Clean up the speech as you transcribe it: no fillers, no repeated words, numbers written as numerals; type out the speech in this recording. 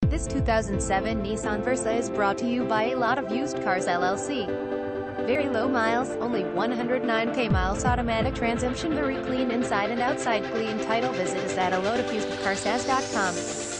This 2007 Nissan Versa is brought to you by A Lot of Used Cars LLC. Very low miles, only 109k miles, automatic transmission, very clean inside and outside, clean title. Visit us at alotofusedcarsas.com.